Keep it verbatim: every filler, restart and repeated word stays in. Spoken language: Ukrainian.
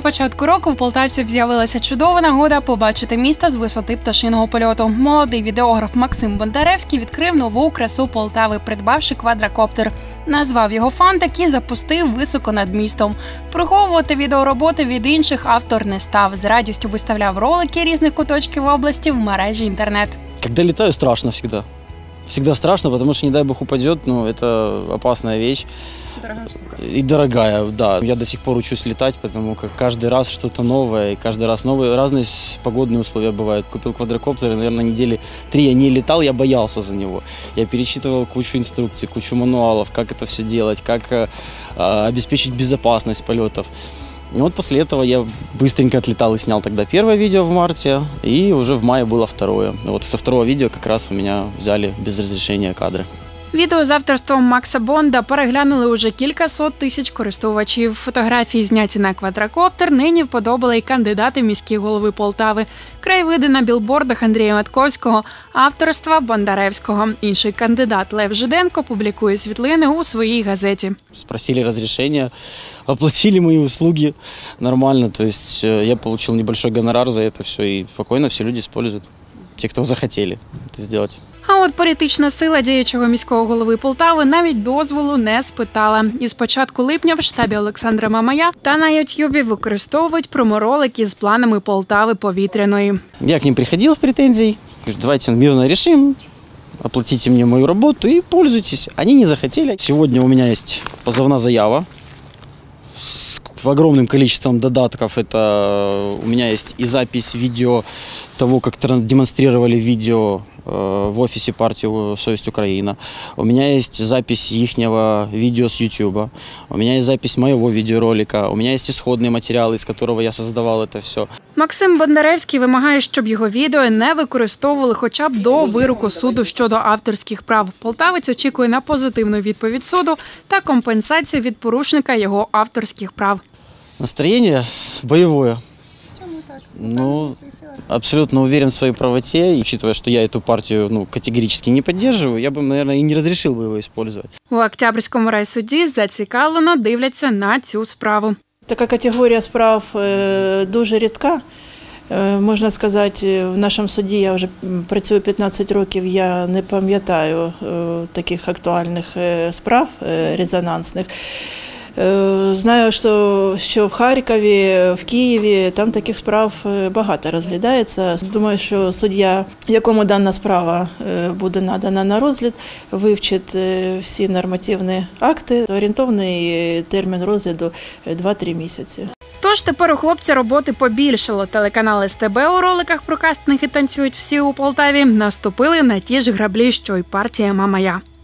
початку року в полтавців з'явилася чудова нагода побачити місто з висоти пташиного польоту. Молодий відеограф Максим Бондаревський відкрив нову красу Полтави, придбавши квадрокоптер. Назвав його «Фантик» і запустив високо над містом. Приховувати відеороботи від інших автор не став. З радістю виставляв ролики різних куточків області в мережі інтернет. Когда летаю, страшно всегда. Всегда страшно, потому что, не дай бог, упадет, ну, это опасная вещь. Дорогая штука. И дорогая, да. Я до сих пор учусь летать, потому как каждый раз что-то новое, и каждый раз новые, разные погодные условия бывают. Купил квадрокоптер, и, наверное, недели три я не летал, я боялся за него. Я перечитывал кучу инструкций, кучу мануалов, как это все делать, как э, обеспечить безопасность полетов. И вот после этого я быстренько отлетал и снял тогда первое видео в марте, и уже в мае было второе. Вот со второго видео как раз у меня взяли без разрешения кадры. Відео з авторством Макса Бонда переглянули уже кілька сот тисяч користувачів. Фотографії, зняті на квадрокоптер, нині вподобали й кандидати в міські голови Полтави. Краєвиди на білбордах Андрія Матковського, авторства Бондаревського. Інший кандидат Лев Жиденко публікує світлини у своїй газеті. Спросили разрешения, оплатили мои услуги нормально, то есть я получил небольшой гонорар за это все, и спокойно все люди используют, те, кто захотели это сделать. А от політична сила діючого міського голови Полтави навіть дозволу не спитала. І з початку липня в штабі Олександра Мамая та на Ютубі використовують проморолики з планами Полтави повітряної. Я к ним приходил с претензией, говорю, давайте мирно решим, оплатите мне мою работу и пользуйтесь. Они не захотели. Сегодня у меня есть позывная заява с огромным количеством додатков. Это у меня есть и запись видео того, как демонстрировали видео в офисе партии «Совесть Украина». У меня есть запись ихнего видео с YouTube. У меня есть запись моего видеоролика. У меня есть исходные материалы, из которого я создавал это все. Максим Бондаревський вимагає, щоб його відео не використовували хоча б до вироку суду щодо авторських прав. Полтавець очікує на позитивну відповідь суду та компенсацію від порушника його авторських прав. Настроение боевое. Ну, абсолютно уверен в своей правоте, и учитывая, что я эту партию ну, категорически не поддерживаю, я бы, наверное, и не разрешил бы его использовать. У Октябрьському райсуді зацікавлено дивляться на цю справу. Така категорія справ дуже рідка. Можна сказати, в нашому суді я вже працюю п'ятнадцять років, я не пам'ятаю таких актуальних справ резонансних. Знаю, що, що в Харкові, в Києві там таких справ багато розглядається. Думаю, що суддя, якому дана справа буде надана на розгляд, вивчить всі нормативні акти. Орієнтовний термін розгляду два-три місяці. Тож тепер у хлопця роботи побільшало. Телеканал ес те бе у роликах про кастинги «Танцюють всі у Полтаві» наступили на ті ж граблі, що й партія Мамая.